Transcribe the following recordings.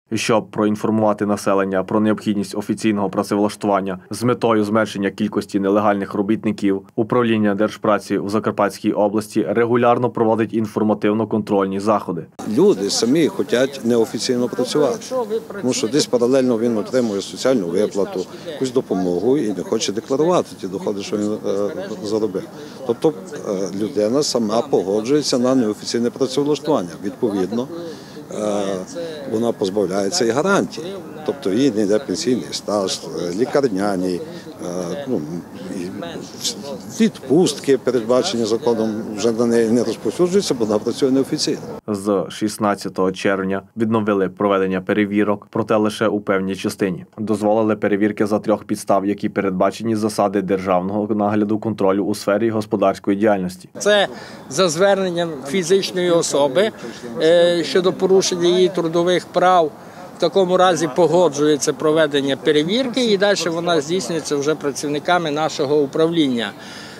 Щоб проінформувати населення про необхідність офіційного працевлаштування з метою зменшення кількості нелегальних робітників, управління Держпраці у Закарпатській області регулярно проводить інформативно-контрольні заходи. Люди самі хочуть неофіційно працювати, тому що десь паралельно він отримує соціальну виплату, якусь допомогу і не хоче декларувати ті доходи, що він заробив. Тобто людина сама погоджується на неофіційне працевлаштування. Відповідно, вона позбавляється і гарантій. Тобто їй не йде пенсійний стаж, лікарняні, відпустки, передбачені законом, вже на неї не розповсюджуються, бо вона працює неофіційно. З 16 червня відновили проведення перевірок, проте лише у певній частині. Дозволили перевірки за 3 підстав, які передбачені засади державного нагляду контролю у сфері господарської діяльності. Це за зверненням фізичної особи щодо порушення її трудових прав. В такому разі погоджується проведення перевірки і далі вона здійснюється вже працівниками нашого управління.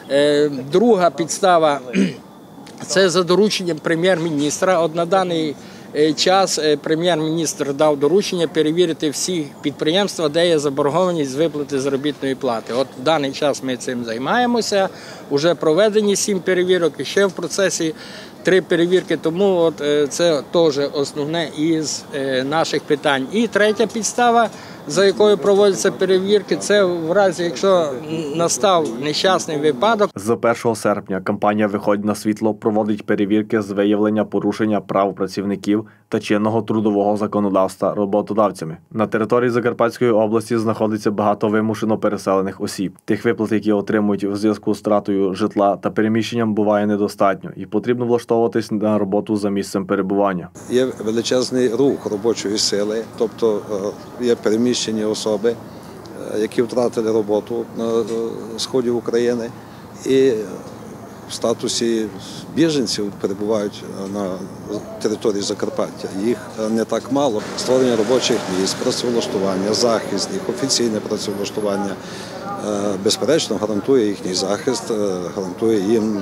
Друга підстава – це за дорученням прем'єр-міністра. От на даний час прем'єр-міністр дав доручення перевірити всі підприємства, де є заборгованість з виплати заробітної плати. От в даний час ми цим займаємося, вже проведені 7 перевірок і ще в процесі 3 перевірки, тому це теж основне із наших питань. І третя підстава, за якою проводяться перевірки, це в разі, якщо настав нещасний випадок. З 1 серпня компанія «Виходь на світло» проводить перевірки з виявлення порушення прав працівників та чинного трудового законодавства роботодавцями. На території Закарпатської області знаходиться багато вимушено переселених осіб. Тих виплат, які отримують в зв'язку з втратою житла та переміщенням, буває недостатньо і потрібно влаштовуватись на роботу за місцем перебування. Є величезний рух робочої сили, тобто є переміщені особи, які втратили роботу на сході України і в статусі біженців перебувають на території Закарпаття. Їх не так мало. Створення робочих місць, працевлаштування, захист, їх офіційне працевлаштування, безперечно, гарантує їхній захист, гарантує їм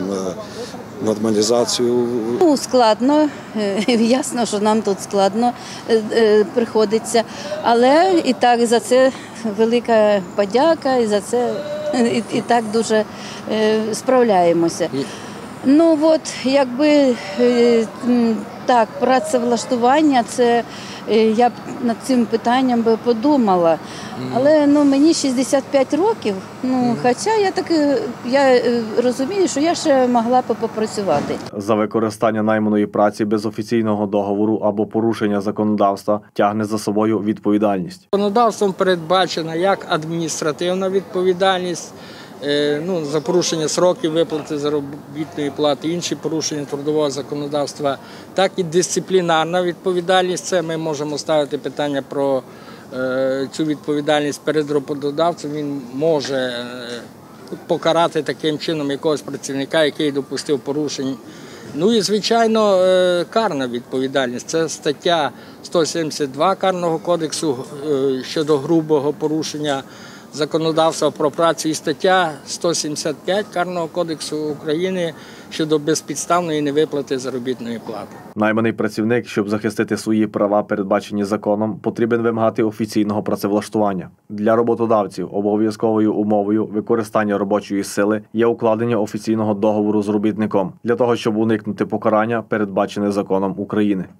нормалізацію. Складно, ясно, що нам тут складно приходиться, але і так за це велика подяка, і за це і так дуже справляємося. Ну от, якби так, працевлаштування, це я б над цим питанням би подумала. Але мені 65 років, хоча я розумію, що я ще могла б попрацювати. За використання найманої праці без офіційного договору або порушення законодавства тягне за собою відповідальність. Законодавством передбачена як адміністративна відповідальність, за порушення сроків виплати заробітної плати, інші порушення трудового законодавства, так і дисциплінарна відповідальність. Це ми можемо ставити питання про цю відповідальність перед роботодавцем. Він може покарати таким чином якогось працівника, який допустив порушень. Ну і, звичайно, карна відповідальність. Це стаття 172 Карного кодексу щодо грубого порушення законодавства про працю і стаття 175 Карного кодексу України щодо безпідставної невиплати заробітної плати. Найманий працівник, щоб захистити свої права, передбачені законом, потрібен вимагати офіційного працевлаштування. Для роботодавців обов'язковою умовою використання робочої сили є укладення офіційного договору з робітником, для того, щоб уникнути покарання, передбачене законом України.